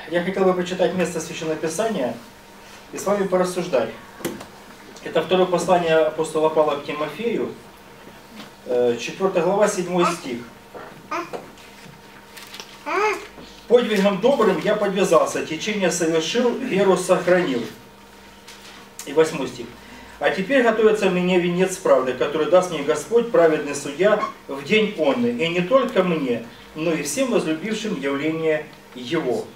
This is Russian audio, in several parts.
Я хотел бы прочитать место Священного Писания и с вами порассуждать. Это второе послание апостола Павла к Тимофею, 4 глава, 7 стих. «Подвигом добрым я подвязался, течение совершил, веру сохранил». И 8 стих. «А теперь готовится мне венец правды, который даст мне Господь, праведный судья, в день онный, и не только мне, но и всем возлюбившим явление Его».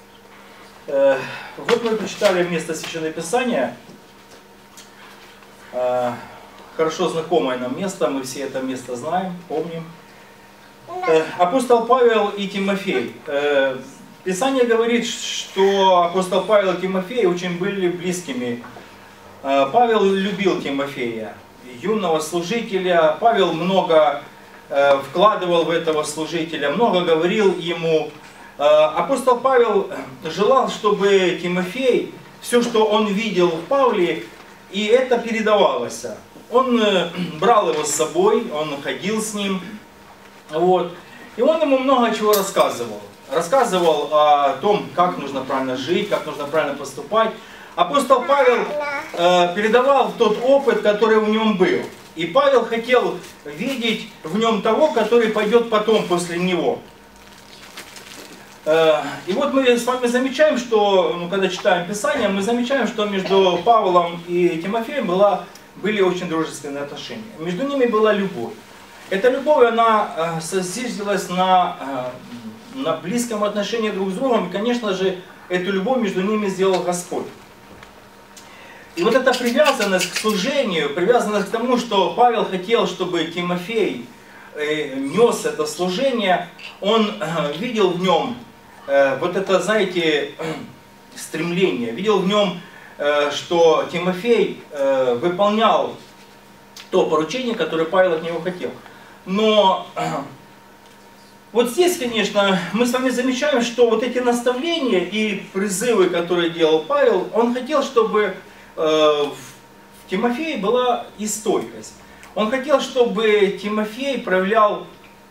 Вот мы прочитали место Священного Писания, хорошо знакомое нам место, мы все это место знаем, помним. Апостол Павел и Тимофей. Писание говорит, что апостол Павел и Тимофей очень были близкими. Павел любил Тимофея, юного служителя. Павел много вкладывал в этого служителя, много говорил ему. Апостол Павел желал, чтобы Тимофей, все, что он видел в Павле, и это передавалось. Он брал его с собой, он ходил с ним. Вот. И он ему много чего рассказывал. Рассказывал о том, как нужно правильно жить, как нужно правильно поступать. Апостол Павел передавал тот опыт, который в нем был. И Павел хотел видеть в нем того, который пойдет потом после него. И вот мы с вами замечаем, что, когда читаем Писание, мы замечаем, что между Павлом и Тимофеем были очень дружественные отношения. Между ними была любовь. Эта любовь, она зиждилась на близком отношении друг с другом. И, конечно же, эту любовь между ними сделал Господь. И вот эта привязанность к служению, привязанность к тому, что Павел хотел, чтобы Тимофей нес это служение, он видел в нем вот это, знаете, стремление. Видел в нем, что Тимофей выполнял то поручение, которое Павел от него хотел. Но вот здесь, конечно, мы с вами замечаем, что вот эти наставления и призывы, которые делал Павел, он хотел, чтобы в Тимофее была и стойкость. Он хотел, чтобы Тимофей проявлял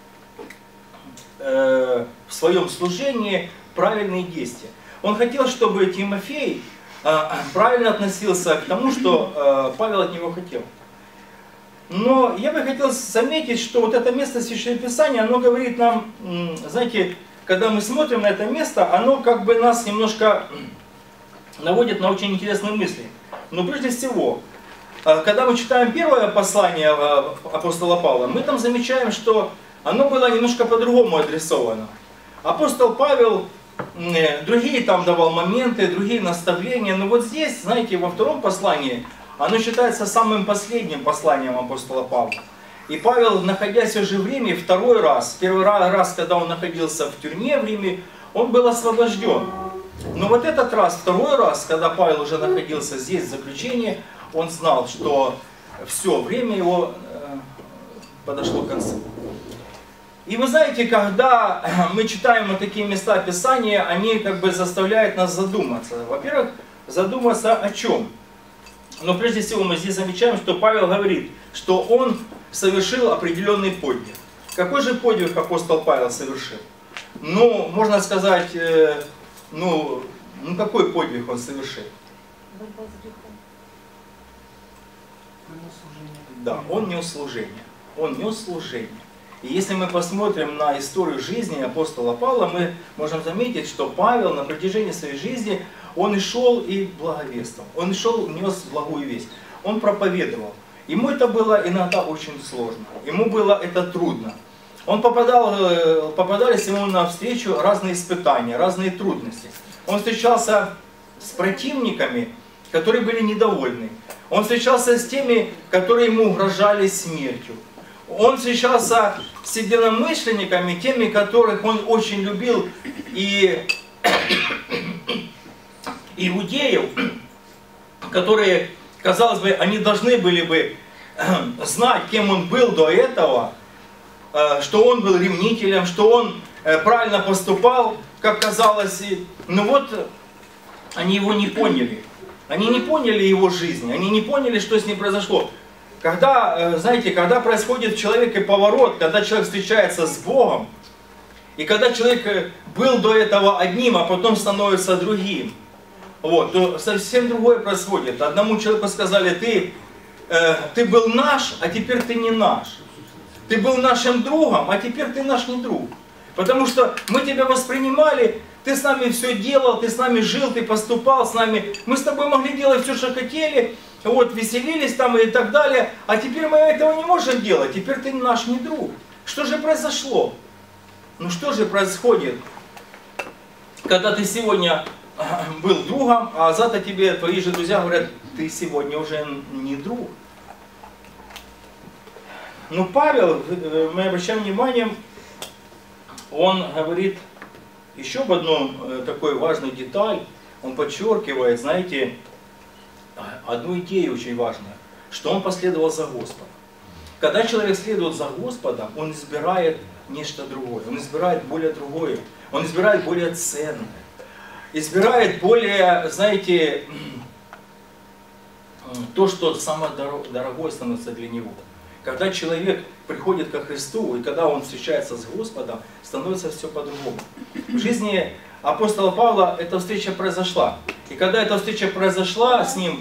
в своем служении правильные действия. Он хотел, чтобы Тимофей правильно относился к тому, что Павел от него хотел. Но я бы хотел заметить, что вот это место Священного Писания, оно говорит нам, знаете, когда мы смотрим на это место, оно как бы нас немножко наводит на очень интересные мысли. Но прежде всего, когда мы читаем первое послание апостола Павла, мы там замечаем, что оно было немножко по-другому адресовано. Апостол Павел другие там давал моменты, другие наставления, но вот здесь, знаете, во втором послании, оно считается самым последним посланием апостола Павла. И Павел, находясь уже в Риме, второй раз, первый раз, когда он находился в тюрьме в Риме, он был освобожден. Но вот этот раз, второй раз, когда Павел уже находился здесь в заключении, он знал, что все, время его подошло к концу. И вы знаете, когда мы читаем вот такие места Писания, они как бы заставляют нас задуматься. Во-первых, задуматься о чем? Но прежде всего мы здесь замечаем, что Павел говорит, что он совершил определенный подвиг. Какой же подвиг апостол Павел совершил? Ну, можно сказать, какой подвиг он совершил? Да, он нес служение. Он нес служение. И если мы посмотрим на историю жизни апостола Павла, мы можем заметить, что Павел на протяжении своей жизни, он и шел и благовествовал. Он шел, нес благую весть. Он проповедовал. Ему это было иногда очень сложно. Ему было это трудно. Попадались ему навстречу разные испытания, разные трудности. Он встречался с противниками, которые были недовольны. Он встречался с теми, которые ему угрожали смертью. Он встречался с единомышленниками, теми, которых он очень любил, и иудеев, которые, казалось бы, они должны были бы знать, кем он был до этого, что он был ревнителем, что он правильно поступал, как казалось. Но вот они его не поняли. Они не поняли его жизни, они не поняли, что с ним произошло. Когда, знаете, когда происходит в человеке поворот, когда человек встречается с Богом, И когда человек был до этого одним, а потом становится другим, вот, то совсем другое происходит. Одному человеку сказали: ты был наш, а теперь ты не наш. Ты был нашим другом, а теперь ты наш не друг. Потому что мы тебя воспринимали, ты с нами все делал, ты с нами жил, ты поступал с нами. Мы с тобой могли делать все, что хотели, вот, веселились там и так далее. А теперь мы этого не можем делать, теперь ты наш не друг. Что же произошло? Ну что же происходит, когда ты сегодня был другом, а завтра тебе твои же друзья говорят: ты сегодня уже не друг. Но Павел, мы обращаем внимание, он говорит еще об одном такой важной деталь. Он подчеркивает, знаете, одну идею очень важную, что он последовал за Господом. Когда человек следует за Господом, он избирает нечто другое, он избирает более другое, он избирает более ценное, избирает более, знаете, то, что самое дорогое становится для него. Когда человек приходит ко Христу, и когда он встречается с Господом, становится все по-другому. В жизни апостола Павла эта встреча произошла. И когда эта встреча произошла с ним,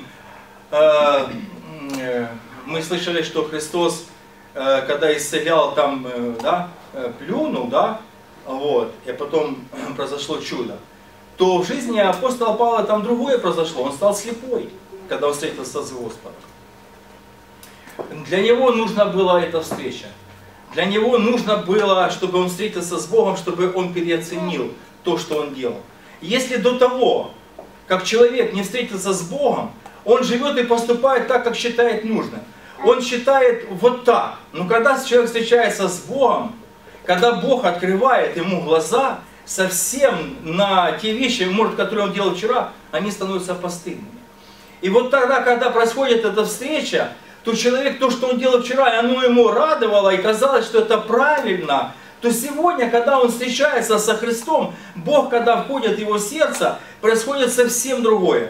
мы слышали, что Христос, когда исцелял там, да, плюнул, да, вот, и потом произошло чудо, то в жизни апостола Павла там другое произошло. Он стал слепой, когда он встретился с Господом. Для него нужна была эта встреча. Для него нужно было, чтобы он встретился с Богом, чтобы он переоценил то, что он делал. Если до того, как человек не встретился с Богом, он живет и поступает так, как считает нужным. Он считает вот так. Но когда человек встречается с Богом, когда Бог открывает ему глаза, совсем на те вещи, может, которые он делал вчера, они становятся постыдными. И вот тогда, когда происходит эта встреча, то человек, то, что он делал вчера, и оно ему радовало, и казалось, что это правильно, то сегодня, когда он встречается со Христом, Бог, когда входит в его сердце, происходит совсем другое.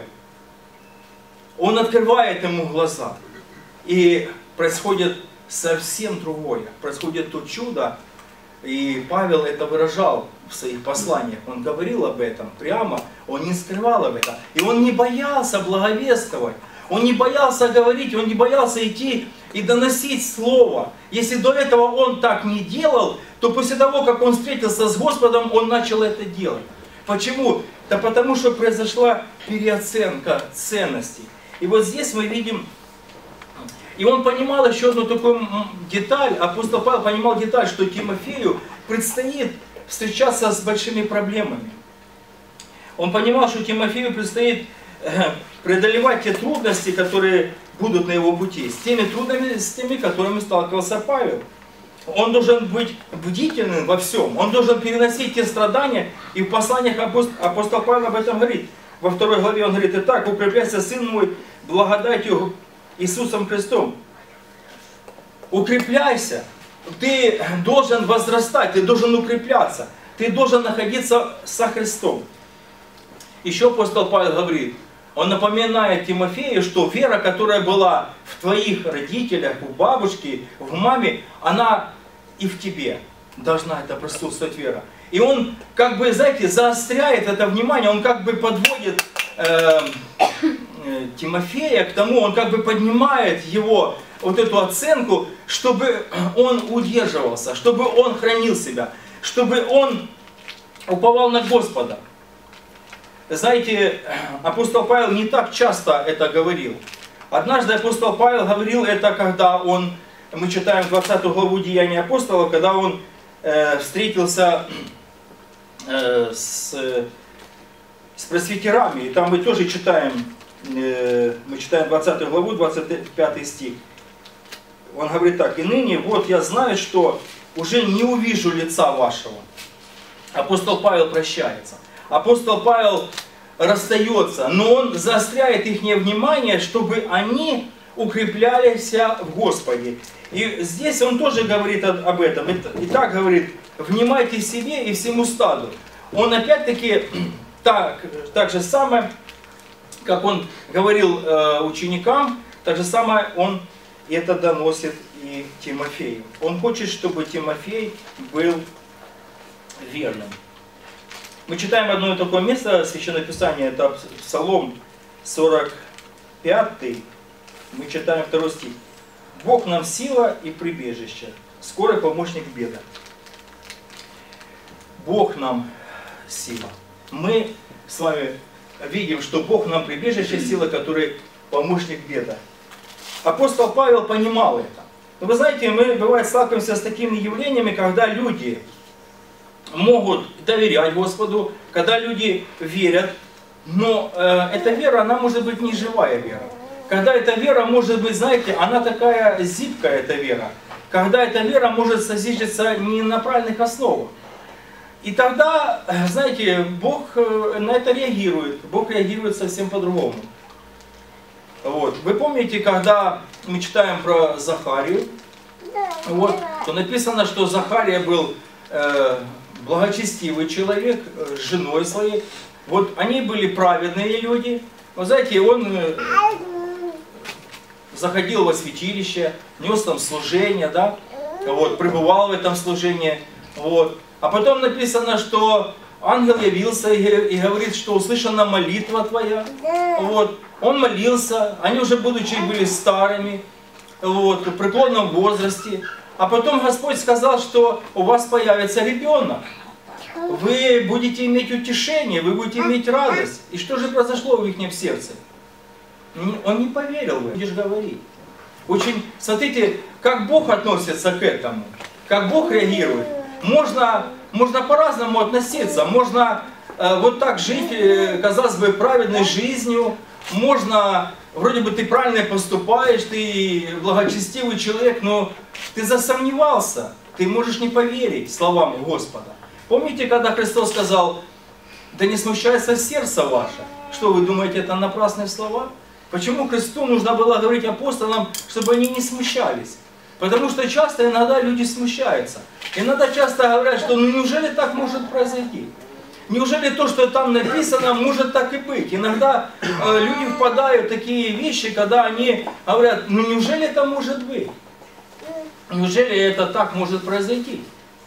Он открывает ему глаза, и происходит совсем другое. Происходит то чудо, и Павел это выражал в своих посланиях. Он говорил об этом прямо, он не скрывал об этом. И он не боялся благовествовать. Он не боялся говорить, он не боялся идти и доносить слово. Если до этого он так не делал, то после того, как он встретился с Господом, он начал это делать. Почему? Да потому что произошла переоценка ценностей. И вот здесь мы видим, и он понимал еще одну такую деталь, апостол Павел понимал деталь, что Тимофею предстоит встречаться с большими проблемами. Он понимал, что Тимофею предстоит преодолевать те трудности, которые будут на его пути, с теми трудностями, с которыми сталкивался Павел. Он должен быть бдительным во всем, он должен переносить те страдания, и в посланиях апостол Павел об этом говорит. Во 2 главе он говорит: «Итак, укрепляйся, сын мой, благодатью Иисусом Христом». Укрепляйся, ты должен возрастать, ты должен укрепляться, ты должен находиться со Христом. Еще апостол Павел говорит, он напоминает Тимофею, что вера, которая была в твоих родителях, у бабушки, в маме, она и в тебе должна это присутствовать вера. И он, как бы, знаете, заостряет это внимание, он как бы подводит Тимофея к тому, он как бы поднимает его вот эту оценку, чтобы он удерживался, чтобы он хранил себя, чтобы он уповал на Господа. Знаете, апостол Павел не так часто это говорил. Однажды апостол Павел говорил это, когда он, мы читаем 20 главу Деяний апостолов, когда он встретился с пресвитерами. И там мы тоже читаем, мы читаем 20 главу, 25 стих. Он говорит так: «И ныне вот я знаю, что уже не увижу лица вашего». Апостол Павел прощается. Апостол Павел расстается, но он заостряет их внимание, чтобы они укреплялись в Господе. И здесь он тоже говорит об этом. И так говорит: «Внимайте себе и всему стаду». Он опять-таки так же самое, как он говорил ученикам, так же самое он это доносит и Тимофею. Он хочет, чтобы Тимофей был верным. Мы читаем одно такое место Священного Писания, это Псалом 45, мы читаем 2 стих. «Бог нам сила и прибежище, скорый помощник в бедах». Бог нам сила. Мы с вами видим, что Бог нам прибежище, сила, который помощник в бедах. Апостол Павел понимал это. Но вы знаете, мы бывает сталкиваемся с такими явлениями, когда люди могут доверять Господу, когда люди верят, но эта вера, она может быть не живая вера. Когда эта вера может быть, знаете, она такая зыбкая, эта вера. Когда эта вера может созиждаться не на правильных основах. И тогда, знаете, Бог на это реагирует. Бог реагирует совсем по-другому. Вот. Вы помните, когда мы читаем про Захарию, вот, то написано, что Захария был благочестивый человек с женой своей. Вот они были праведные люди. Вы знаете, он заходил во святилище, нес там служение, да, вот, пребывал в этом служении. Вот. А потом написано, что ангел явился и говорит, что услышана молитва твоя. Вот. Он молился, они уже будучи были старыми, вот, в преклонном возрасте. А потом Господь сказал, что у вас появится ребенок. Вы будете иметь утешение, вы будете иметь радость. И что же произошло в их сердце? Он не поверил, вы будешь говорить. Очень, смотрите, как Бог относится к этому, как Бог реагирует. Можно по-разному относиться, можно вот так жить, казалось бы, праведной жизнью, можно, вроде бы ты правильно поступаешь, ты благочестивый человек, но ты засомневался, ты можешь не поверить словам Господа. Помните, когда Христос сказал, да не смущается сердце ваше? Что вы думаете, это напрасные слова? Почему Христу нужно было говорить апостолам, чтобы они не смущались? Потому что часто иногда люди смущаются. Иногда часто говорят, что ну неужели так может произойти? Неужели то, что там написано, может так и быть? Иногда люди впадают в такие вещи, когда они говорят, ну неужели это может быть? Неужели это так может произойти?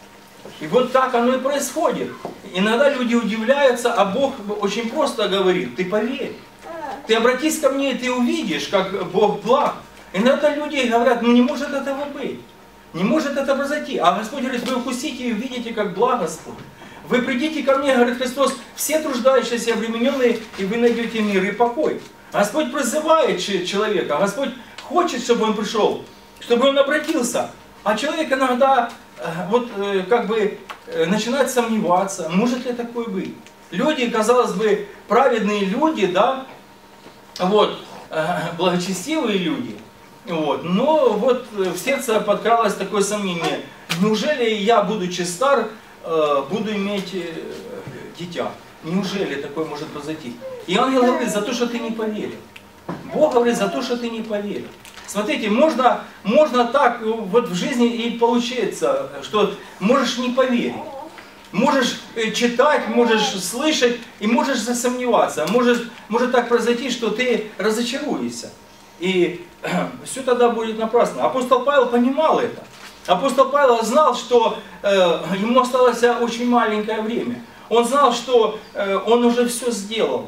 И вот так оно и происходит. Иногда люди удивляются, а Бог очень просто говорит, ты поверь. Ты обратись ко мне, и ты увидишь, как Бог благ. Иногда люди говорят, ну не может этого быть. Не может это произойти. А Господь говорит, вы укусите и увидите, как благ Господь. Вы придите ко мне, говорит Христос, все труждающиеся, обремененные, и вы найдете мир и покой. Господь призывает человека, Господь хочет, чтобы он пришел, чтобы он обратился. А человек иногда вот как бы начинает сомневаться, может ли такое быть. Люди, казалось бы, праведные люди, да, вот, благочестивые люди, вот, но вот в сердце подкралось такое сомнение, неужели я, будучи стар, буду иметь дитя? Неужели такое может произойти? И ангел говорит, за то, что ты не поверил. Бог говорит, за то, что ты не поверил. Смотрите, можно так вот в жизни и получается, что можешь не поверить. Можешь читать, можешь слышать и можешь засомневаться. Может так произойти, что ты разочаруешься. И все тогда будет напрасно. Апостол Павел понимал это. Апостол Павел знал, что ему осталось очень маленькое время. Он знал, что он уже все сделал.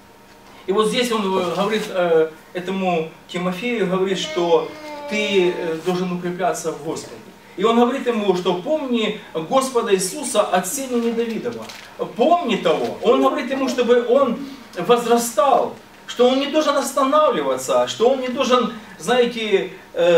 И вот здесь он говорит этому Тимофею, говорит, что ты должен укрепляться в Господе. И он говорит ему, что помни Господа Иисуса от семени Давидова. Помни того. Он говорит ему, чтобы он возрастал, что он не должен останавливаться, что он не должен, знаете,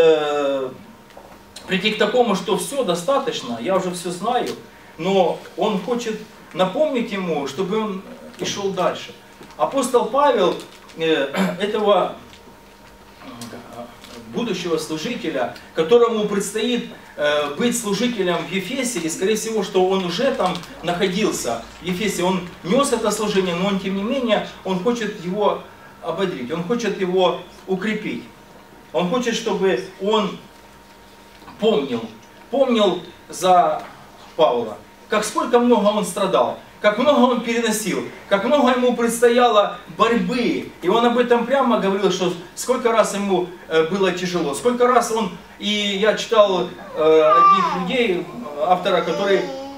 прийти к такому, что все достаточно, я уже все знаю. Но он хочет напомнить ему, чтобы он и шел дальше. Апостол Павел этого будущего служителя, которому предстоит быть служителем в Ефесе, и скорее всего, что он уже там находился в Ефесе, он нес это служение, но он тем не менее, он хочет его ободрить, он хочет его укрепить. Он хочет, чтобы он помнил за Павла, как сколько много он страдал, как много он переносил, как много ему предстояло борьбы. И он об этом прямо говорил, что сколько раз ему было тяжело, сколько раз он, и я читал одних людей, автора, который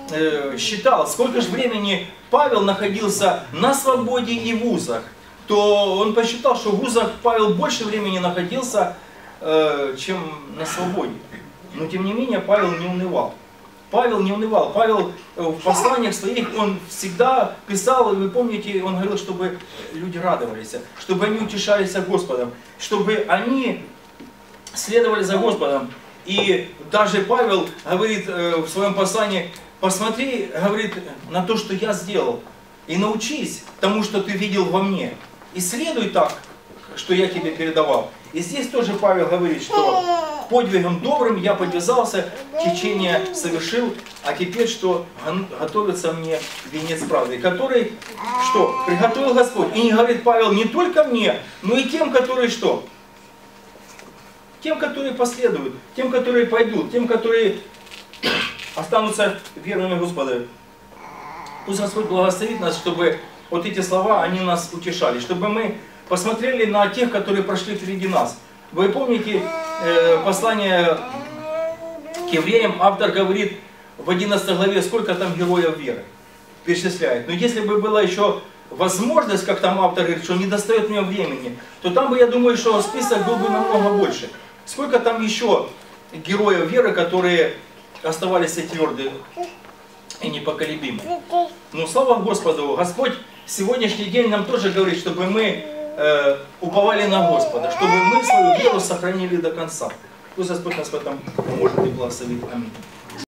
считал, сколько же времени Павел находился на свободе и в вузах, то он посчитал, что в вузах Павел больше времени находился, чем на свободе. Но тем не менее Павел не унывал. Павел не унывал. Павел в посланиях своих, он всегда писал, и вы помните, он говорил, чтобы люди радовались, чтобы они утешались Господом, чтобы они следовали за Господом. И даже Павел говорит в своем послании: посмотри, говорит, на то, что я сделал, и научись тому, что ты видел во мне. И следуй так, что я тебе передавал. И здесь тоже Павел говорит, что подвигом добрым я подвязался, течение совершил, а теперь что? Готовится мне венец правды, который, что? Приготовил Господь. И не говорит Павел не только мне, но и тем, которые что? Тем, которые последуют, тем, которые пойдут, тем, которые останутся верными Господу. Пусть Господь благословит нас, чтобы вот эти слова, они нас утешали, чтобы мы посмотрели на тех, которые прошли впереди нас. Вы помните послание к евреям, автор говорит в 11 главе, сколько там героев веры, перечисляет. Но если бы была еще возможность, как там автор говорит, что не достает мне времени, то там бы, я думаю, что список был бы намного больше. Сколько там еще героев веры, которые оставались твердые и непоколебимы. Но слава Господу, Господь сегодняшний день нам тоже говорит, чтобы мы уповали на Господа, чтобы мы свою веру сохранили до конца. Пусть Господь нас в этом поможет и благословит. Аминь.